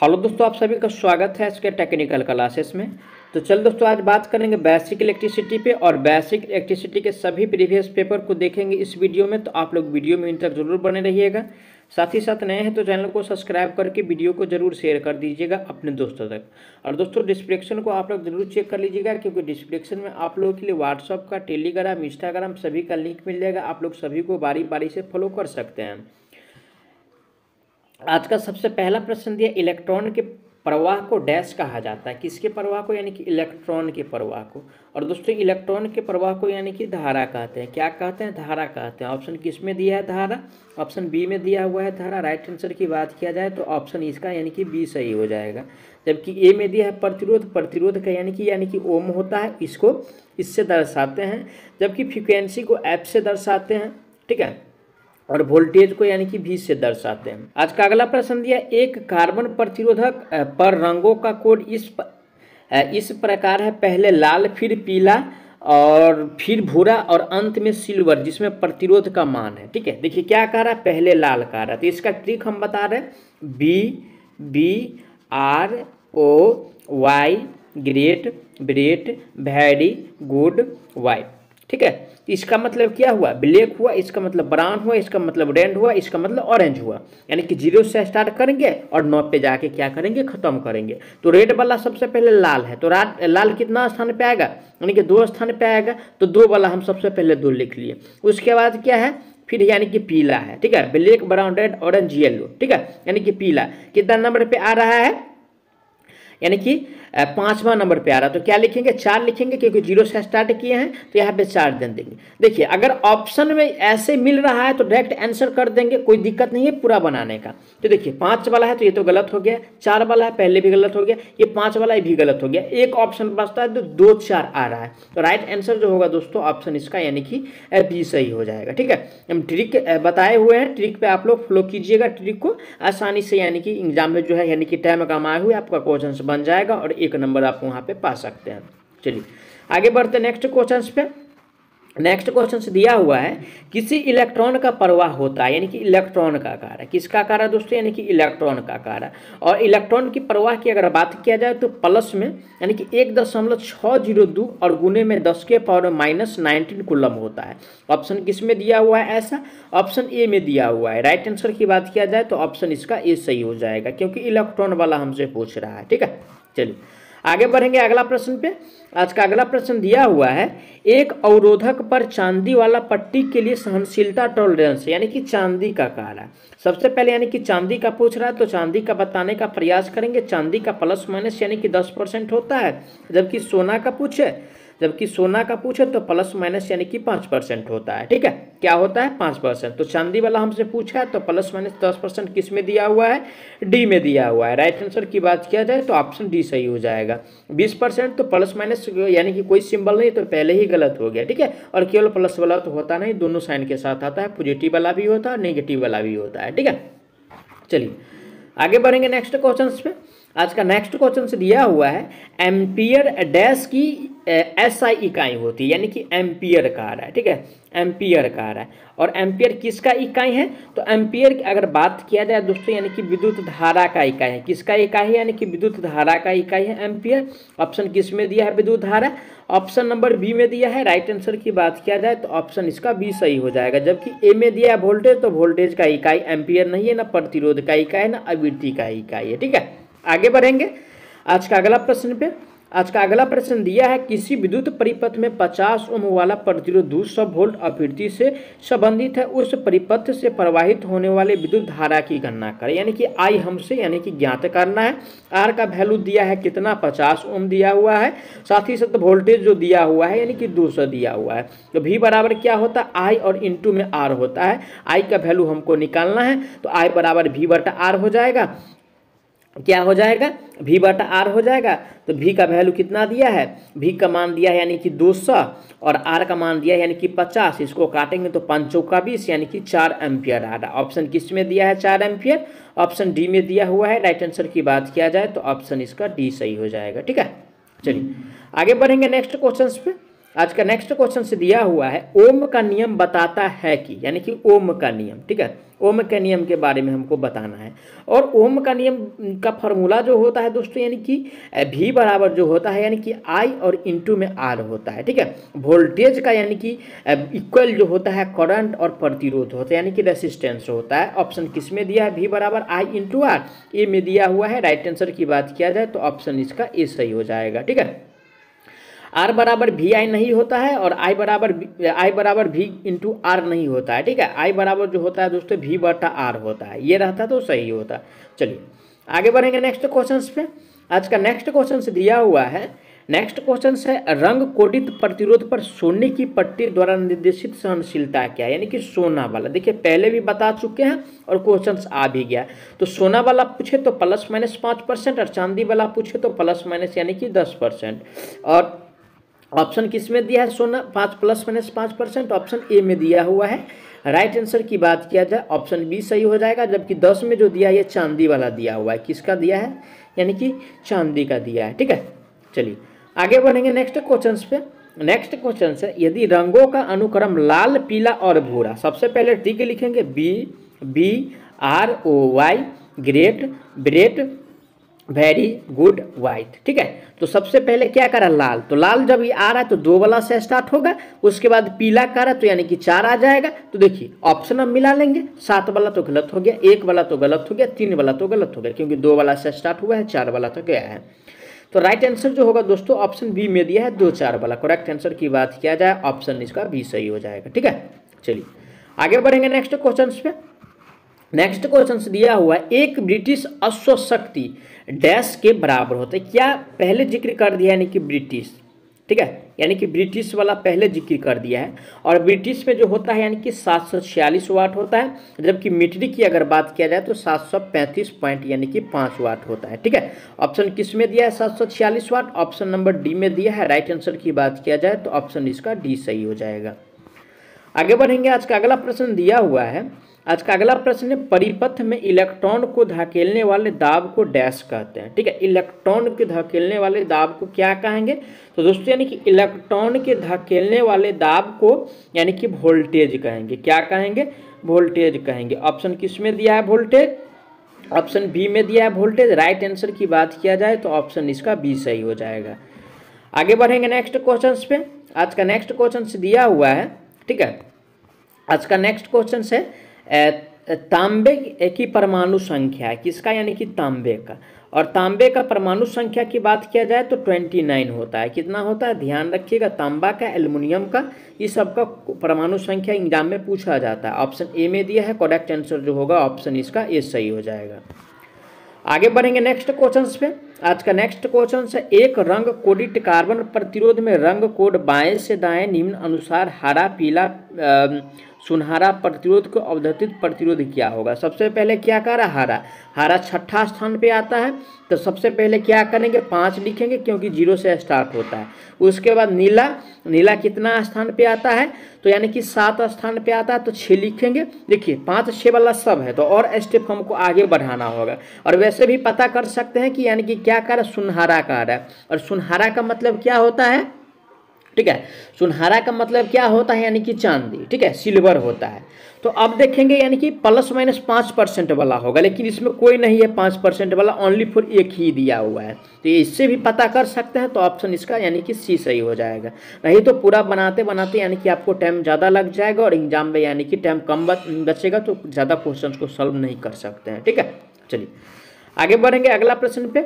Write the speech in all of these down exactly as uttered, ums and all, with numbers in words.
Hello दोस्तों, आप सभी का स्वागत है इसके टेक्निकल क्लासेस में। तो चल दोस्तों, आज बात करेंगे बेसिक इलेक्ट्रिसिटी पे और बेसिक इलेक्ट्रिसिटी के सभी प्रीवियस पेपर को देखेंगे इस वीडियो में। तो आप लोग वीडियो में इन तक जरूर बने रहिएगा। साथ ही साथ नए हैं तो चैनल को सब्सक्राइब करके वीडियो को जरूर शेयर कर दीजिएगा अपने दोस्तों तक। और दोस्तों, डिस्क्रिप्शन को आप लोग जरूर चेक कर लीजिएगा, क्योंकि डिस्क्रिप्शन में आप लोगों के लिए व्हाट्सअप का, टेलीग्राम, इंस्टाग्राम सभी का लिंक मिल जाएगा। आप लोग सभी को बारी बारी से फॉलो कर सकते हैं। आज का सबसे पहला प्रश्न दिया, इलेक्ट्रॉन के प्रवाह को डैश कहा जाता है। किसके प्रवाह को? यानी कि इलेक्ट्रॉन के प्रवाह को। और दोस्तों, इलेक्ट्रॉन के प्रवाह को यानी कि धारा कहते हैं। क्या कहते हैं? धारा कहते हैं। ऑप्शन किस में दिया है? धारा। ऑप्शन बी में दिया हुआ है धारा। राइट आंसर की बात किया जाए तो ऑप्शन इसका यानी कि बी सही हो जाएगा। जबकि ए में दिया है प्रतिरोध। प्रतिरोध का यानी कि यानी कि ओम होता है, इसको इससे दर्शाते हैं। जबकि फ्रीक्वेंसी को एफ से दर्शाते हैं, ठीक है। और वोल्टेज को यानी कि भी से दर्शाते हैं। आज का अगला प्रश्न दिया, एक कार्बन प्रतिरोधक पर रंगों का कोड इस इस प्रकार है। पहले लाल, फिर पीला और फिर भूरा और अंत में सिल्वर, जिसमें प्रतिरोध का मान है। ठीक है, देखिए क्या कह रहा है, पहले लाल कह रहा है। तो इसका ट्रिक हम बता रहे हैं, B B R O Y, great, Brit, very good, Y. ठीक है, इसका मतलब क्या हुआ? ब्लैक हुआ, इसका मतलब ब्राउन हुआ, इसका मतलब रेड हुआ, इसका मतलब ऑरेंज हुआ। यानी कि जीरो से स्टार्ट करेंगे और नौ पे जाके क्या करेंगे? खत्म करेंगे। तो रेड वाला सबसे पहले लाल है, तो लाल कितना स्थान पे आएगा? यानी कि दो स्थान पे आएगा। तो दो वाला हम सबसे पहले दो लिख लिए। उसके बाद क्या है? फिर यानी कि पीला है। ठीक है, black, brown, red, orange, yellow. ठीक है, यानी कि पीला कितना नंबर पे आ रहा है? यानी कि पांचवा नंबर पे आ रहा है। तो क्या लिखेंगे? चार लिखेंगे, क्योंकि जीरो से स्टार्ट किए हैं तो यहाँ पे चार दे देंगे। देखिए, अगर ऑप्शन में ऐसे मिल रहा है तो डायरेक्ट आंसर कर देंगे, कोई दिक्कत नहीं है पूरा बनाने का। तो देखिए, पांच वाला है तो ये तो गलत हो गया, चार वाला है पहले भी गलत हो गया, ये पांच वाला भी गलत हो गया। एक ऑप्शन बचता है तो दो चार आ रहा है। तो राइट आंसर जो होगा दोस्तों ऑप्शन इसका यानी कि बी सही हो जाएगा। ठीक है, हम ट्रिक बताए हुए हैं, ट्रिक पे आप लोग फॉलो कीजिएगा ट्रिक को आसानी से, यानी कि एग्जाम में जो है यानी कि टाइम कमाए हुए आपका क्वेश्चन बन जाएगा और एक नंबर आप वहाँ पे पा सकते हैं। चलिए आगे बढ़ते नेक्स्ट क्वेश्चन पे। नेक्स्ट क्वेश्चन दिया हुआ है, किसी इलेक्ट्रॉन का प्रवाह होता है। यानी कि इलेक्ट्रॉन का कार्य, किसका कार्य दोस्तों? यानी कि इलेक्ट्रॉन का कार्य। और इलेक्ट्रॉन की प्रवाह की अगर बात किया जाए तो प्लस में यानी कि एक दशमलव छः जीरो दो और गुने में दस के पावर माइनस नाइनटीन कूलम होता है। ऑप्शन किस में दिया हुआ है ऐसा? ऑप्शन ए में दिया हुआ है। राइट आंसर की बात किया जाए तो ऑप्शन इसका ए सही हो जाएगा, क्योंकि इलेक्ट्रॉन वाला हमसे पूछ रहा है। ठीक है, चलिए आगे बढ़ेंगे अगला प्रश्न पे। आज का अगला प्रश्न दिया हुआ है, एक अवरोधक पर चांदी वाला पट्टी के लिए सहनशीलता टॉलरेंस यानी कि चांदी का कार्य। सबसे पहले यानी कि चांदी का पूछ रहा है तो चांदी का बताने का प्रयास करेंगे। चांदी का प्लस माइनस यानी कि दस परसेंट होता है, जबकि सोना का पूछे जबकि सोना का पूछे तो प्लस माइनस यानी कि पाँच परसेंट होता है। ठीक है, क्या होता है? पाँच परसेंट। तो चांदी वाला हमसे पूछा है तो प्लस माइनस दस परसेंट किस में दिया हुआ है? डी में दिया हुआ है। राइट आंसर की बात किया जाए तो ऑप्शन डी सही हो जाएगा। बीस परसेंट तो प्लस माइनस यानी कि कोई सिंबल नहीं, तो पहले ही गलत हो गया। ठीक है, और केवल प्लस वाला तो होता नहीं, दोनों साइन के साथ आता है, पॉजिटिव वाला भी होता है और नेगेटिव वाला भी होता है। ठीक है, चलिए आगे बढ़ेंगे नेक्स्ट क्वेश्चन पे। आज का नेक्स्ट क्वेश्चन से दिया हुआ है, एम्पियर डैश की एस आई इकाई होती है। यानी कि एम्पियर कह रहा है। ठीक है, एम्पियर कह रहा है। और एम्पियर किसका इकाई है? तो एम्पियर की अगर बात किया जाए दोस्तों यानी कि विद्युत धारा का इकाई है। किसका इकाई है? यानी कि विद्युत धारा का इकाई है एम्पियर। ऑप्शन किस में दिया है? विद्युत धारा। ऑप्शन नंबर बी में दिया है। राइट आंसर की बात किया जाए तो ऑप्शन इसका बी सही हो जाएगा। जबकि ए में दिया है वोल्टेज, तो वोल्टेज का इकाई एम्पियर नहीं है, ना प्रतिरोध का इकाई, ना आवृत्ति का इकाई है। ठीक है, आगे बढ़ेंगे आज का अगला प्रश्न पे। आज का अगला प्रश्न दिया है, किसी विद्युत परिपथ में पचास ओम वाला प्रतिरोध दो सौ वोल्ट आवृत्ति से संबंधित है, उस परिपथ से प्रवाहित होने वाले विद्युत धारा की गणना करें। यानी कि आई हमसे यानी कि ज्ञात करना है। आर का वैल्यू दिया है कितना? पचास ओम दिया हुआ है। साथ ही साथ वोल्टेज जो दिया हुआ है यानी कि दो सौ दिया हुआ है। तो भी बराबर क्या होता है? आई और इंटू में आर होता है। आई का वैल्यू हमको निकालना है, तो आई बराबर भी बटा आर हो जाएगा। क्या हो जाएगा? भी बटा आर हो जाएगा। तो भी का वैल्यू कितना दिया है? भी का मान दिया है यानी कि दो सौ और आर का मान दिया है यानी कि पचास। इसको काटेंगे तो पाँचों का बीस यानी कि चार एम्पियर आ रहा है। ऑप्शन किस में दिया है? चार एम्पियर। ऑप्शन डी में दिया हुआ है। राइट आंसर की बात किया जाए तो ऑप्शन इसका डी सही हो जाएगा। ठीक है, चलिए आगे बढ़ेंगे नेक्स्ट क्वेश्चन पे। आज का नेक्स्ट क्वेश्चन से दिया हुआ है ओम का नियम बताता है कि, यानी कि ओम का नियम, ठीक है, ओम के नियम के बारे में हमको बताना है। और ओम का नियम का फॉर्मूला जो होता है दोस्तों, यानी कि भी बराबर जो होता है यानी कि आई और इंटू में आर होता है, ठीक है। वोल्टेज का यानी कि इक्वल जो होता है करंट और प्रतिरोध होता है, यानी कि रेसिस्टेंस होता है। ऑप्शन किस में दिया है, भी बराबर आई इंटू आर, ए में दिया हुआ है। राइट आंसर की बात किया जाए तो ऑप्शन इसका ए सही हो जाएगा, ठीक है। आर बराबर भी आई नहीं होता है और आई बराबर आई बराबर भी इंटू आर नहीं होता है, ठीक है। आई बराबर जो होता है दोस्तों भी बटा आर होता है, ये रहता तो सही होता। चलिए आगे बढ़ेंगे नेक्स्ट क्वेश्चन पे। आज का नेक्स्ट क्वेश्चन से दिया हुआ है, नेक्स्ट क्वेश्चन है रंग कोडित प्रतिरोध पर सोने की पट्टी द्वारा निर्देशित सहनशीलता क्या है, यानी कि सोना वाला। देखिए पहले भी बता चुके हैं और क्वेश्चन आ भी गया। तो सोना वाला पूछे तो प्लस माइनस पाँच परसेंट और चांदी वाला पूछे तो प्लस माइनस यानी कि दस परसेंट। और ऑप्शन किस में दिया है, सोना पाँच प्लस माइनस पाँच परसेंट, ऑप्शन ए में दिया हुआ है। राइट आंसर की बात किया जाए ऑप्शन बी सही हो जाएगा। जबकि दस में जो दिया है ये चांदी वाला दिया हुआ है, किसका दिया है, यानी कि चांदी का दिया है, ठीक है। चलिए आगे बढ़ेंगे नेक्स्ट क्वेश्चन पे। नेक्स्ट क्वेश्चन है यदि रंगों का अनुक्रम लाल, पीला और भूरा, सबसे पहले ठीक लिखेंगे B B R O Y, great, Brit, very good, white, ठीक है। तो सबसे पहले क्या करा, लाल। तो लाल जब ये आ रहा है तो दो वाला से स्टार्ट होगा, उसके बाद पीला करा तो यानी कि चार आ जाएगा। तो देखिए ऑप्शन हम मिला लेंगे, सात वाला तो गलत हो गया, एक वाला तो गलत हो गया, तीन वाला तो गलत हो गया, क्योंकि दो वाला से स्टार्ट हुआ है, चार वाला तो गया है। तो राइट आंसर जो होगा दोस्तों ऑप्शन बी में दिया है, दो चार वाला। करेक्ट आंसर की बात किया जाए ऑप्शन इसका बी सही हो जाएगा, ठीक है। चलिए आगे बढ़ेंगे नेक्स्ट क्वेश्चन पे। नेक्स्ट क्वेश्चन दिया हुआ है एक ब्रिटिश अश्वशक्ति डैश के बराबर होता है, क्या पहले जिक्र कर दिया, यानी कि ब्रिटिश, ठीक है, यानी कि ब्रिटिश वाला पहले जिक्र कर दिया है। और ब्रिटिश में जो होता है यानी कि सात सौ छियालीस वाट होता है, जबकि मीट्री की अगर बात किया जाए तो सात सौ पैंतीस पॉइंट यानी कि पाँच वाट होता है, ठीक है। ऑप्शन किस में दिया है, सात सौ छियालीस वाट, ऑप्शन नंबर डी में दिया है। राइट आंसर की बात किया जाए तो ऑप्शन इसका डी सही हो जाएगा। आगे बढ़ेंगे, आज का अगला प्रश्न दिया हुआ है। आज का अगला प्रश्न है परिपथ में इलेक्ट्रॉन को धकेलने वाले दाब को डैश कहते हैं, ठीक है। इलेक्ट्रॉन के धकेलने वाले दाब को क्या कहेंगे, तो दोस्तों यानी कि इलेक्ट्रॉन के धकेलने वाले दाब को यानी कि वोल्टेज कहेंगे। क्या कहेंगे, वोल्टेज कहेंगे। ऑप्शन किस में दिया है, वोल्टेज, ऑप्शन बी में दिया है वोल्टेज। राइट आंसर की बात किया जाए तो ऑप्शन इसका बी सही हो जाएगा। आगे बढ़ेंगे नेक्स्ट क्वेश्चन पे। आज का नेक्स्ट क्वेश्चन दिया हुआ है, ठीक है। आज का नेक्स्ट क्वेश्चन है तांबे की परमाणु संख्या, किसका, यानी कि तांबे का। और तांबे का परमाणु संख्या की बात किया जाए तो उनतीस होता है। कितना होता है, ध्यान रखिएगा, तांबा का, एल्युमिनियम का, ये सब का परमाणु संख्या एग्जाम में पूछा जाता है। ऑप्शन ए में दिया है। करेक्ट आंसर जो होगा ऑप्शन इसका ए सही हो जाएगा। आगे बढ़ेंगे नेक्स्ट क्वेश्चन पे। आज का नेक्स्ट क्वेश्चन है एक रंग कोडित कार्बन प्रतिरोध में रंग कोड बाएं से दाएं निम्न अनुसार हरा, पीला, सुनहरा प्रतिरोध को अवधारित प्रतिरोध क्या होगा। सबसे पहले क्या करा, हरा। हरा छठा स्थान पे आता है, तो सबसे पहले क्या करेंगे, पाँच लिखेंगे क्योंकि जीरो से स्टार्ट होता है। उसके बाद नीला, नीला कितना स्थान पे आता है, तो यानी कि सात स्थान पे आता है, तो छः लिखेंगे। देखिए पाँच छः वाला सब है, तो और स्टेप हमको आगे बढ़ाना होगा। और वैसे भी पता कर सकते हैं कि यानी कि क्या कर रहा है, सुनहरा का रहा है। और सुनहरा का मतलब क्या होता है, ठीक है, सुनहरा का मतलब क्या होता है, यानी कि चांदी, ठीक है, सिल्वर होता है। तो अब देखेंगे यानी कि प्लस माइनस पाँच परसेंट वाला होगा, लेकिन इसमें कोई नहीं है पाँच परसेंट वाला, ओनली फॉर एक ही दिया हुआ है। तो इससे भी पता कर सकते हैं, तो ऑप्शन इसका यानी कि सी सही हो जाएगा। नहीं तो पूरा बनाते बनाते यानी कि आपको टाइम ज़्यादा लग जाएगा और एग्जाम में यानी कि टाइम कम बचेगा, तो ज़्यादा क्वेश्चन को सॉल्व नहीं कर सकते हैं, ठीक है। चलिए आगे बढ़ेंगे अगला प्रश्न पे।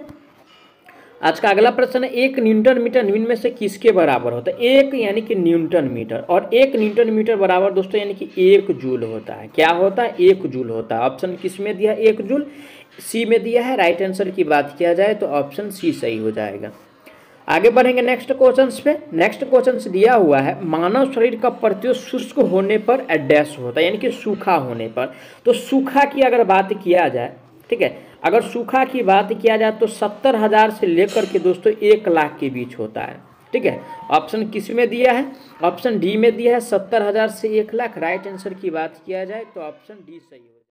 आज का अगला प्रश्न है एक न्यूटन मीटर निम्न में से किसके बराबर होता है। एक यानी कि न्यूटन मीटर, और एक न्यूटन मीटर बराबर दोस्तों यानी कि एक जूल होता है। क्या होता है, एक जूल होता है। ऑप्शन किस में दिया है, एक जूल, सी में दिया है। राइट आंसर की बात किया जाए तो ऑप्शन सी सही हो जाएगा। आगे बढ़ेंगे नेक्स्ट क्वेश्चन पे। नेक्स्ट क्वेश्चन दिया हुआ है मानव शरीर का प्रत्युष शुष्क होने पर डैश होता है, यानी कि सूखा होने पर। तो सूखा की अगर बात किया जाए, ठीक है, अगर सूखा की बात किया जाए तो सत्तर हजार से लेकर के दोस्तों एक लाख के बीच होता है, ठीक है। ऑप्शन किस में दिया है, ऑप्शन डी में दिया है, सत्तर हजार से एक लाख। राइट आंसर की बात किया जाए तो ऑप्शन डी सही है।